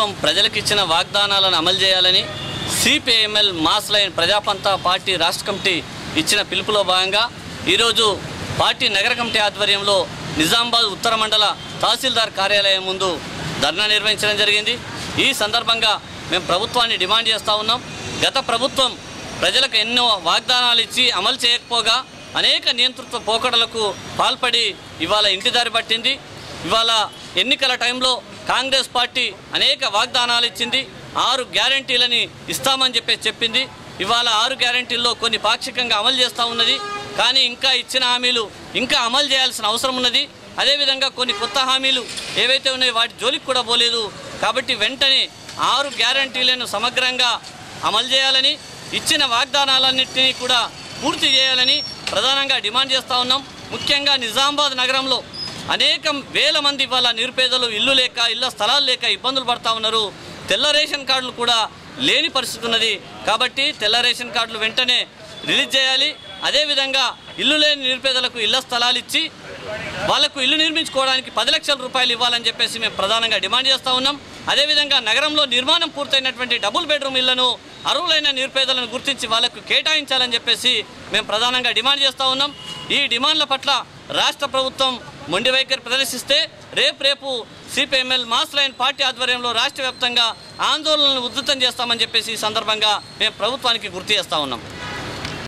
ప్రభుత్వం ప్రజలకు ఇచ్చిన వాగ్దానాలను అమలు చేయాలని CPIML mass line Prajapantha party రాష్ట్ర కమిటీ ఇచ్చిన పిలుపులో భాగంగా ఈరోజు పార్టీ నగర కమిటీ ఆధ్వర్యంలో నిజామాబాద్ ఉత్తర మండల తహసీల్దార్ కార్యాలయం ముందు ధర్నా నిర్వహించడం జరిగింది. ఈ సందర్భంగా మేము ప్రభుత్వాన్ని డిమాండ్ చేస్తూ ఉన్నాం. గత ప్రభుత్వం ప్రజలకు ఎన్నో వాగ్దానాలు ఇచ్చి అమలు చేయకపోగా అనేక నియంతృత్వ పోకడలకు పాల్పడి ఇవాళ ఇంటిదారి పట్టింది. ఇవాళ ఎన్నికల టైంలో కాంగ్రెస్ పార్టీ అనేక వాగ్దానాలు ఇచ్చింది. 6 గ్యారంటీలని ఇస్తామని చెప్పింది. ఇవాళ 6 గ్యారంటీల్లో కొన్ని పాక్షికంగా అమలు చేస్తూ ఉన్నది. కానీ ఇంకా ఇచ్చిన హామీలు ఇంకా అమలు చేయాల్సిన అవసరం ఉన్నది. అదేవిధంగా కొన్ని కొత్త హామీలు ఏవైతే ఉన్నాయో వాటి జోలికి కూడా పోలేదు. కాబట్టి వెంటనే 6 గ్యారంటీలను సమగ్రంగా అమలు చేయాలని, ఇచ్చిన వాగ్దానాలన్నింటినీ కూడా పూర్తి చేయాలని ప్రధానంగా డిమాండ్ చేస్తూ ఉన్నాం. ముఖ్యంగా నిజామాబాద్ నగరంలో అనేక వేల మంది ఇవాళ నిరుపేదలు ఇల్లు లేక, ఇళ్ల స్థలాలు లేక ఇబ్బందులు పడుతూ ఉన్నారు. తెల్ల రేషన్ కార్డులు కూడా లేని పరిస్థితి ఉన్నది. కాబట్టి తెల్ల రేషన్ కార్డులు వెంటనే రిలీజ్ చేయాలి. అదేవిధంగా ఇల్లు లేని నిరుపేదలకు ఇళ్ల స్థలాలు ఇచ్చి వాళ్లకు ఇల్లు నిర్మించుకోవడానికి 10 లక్షల రూపాయలు ఇవ్వాలని చెప్పేసి మేము ప్రధానంగా డిమాండ్ చేస్తూ ఉన్నాం. అదేవిధంగా నగరంలో నిర్మాణం పూర్తయినటువంటి డబుల్ బెడ్రూమ్ ఇళ్లను అర్హులైన నిరుపేదలను గుర్తించి వాళ్లకు కేటాయించాలని చెప్పేసి మేము ప్రధానంగా డిమాండ్ చేస్తూ ఉన్నాం. ఈ డిమాండ్ల పట్ల రాష్ట్ర ప్రభుత్వం మొండి వైఖరి ప్రదర్శిస్తే రేపు సిపిఐఎంఎల్ మాస్ లైన్ పార్టీ ఆధ్వర్యంలో రాష్ట్ర వ్యాప్తంగా ఆందోళనలు ఉధృతం చేస్తామని చెప్పేసి ఈ సందర్భంగా మేము ప్రభుత్వానికి గుర్తు చేస్తూ ఉన్నాం.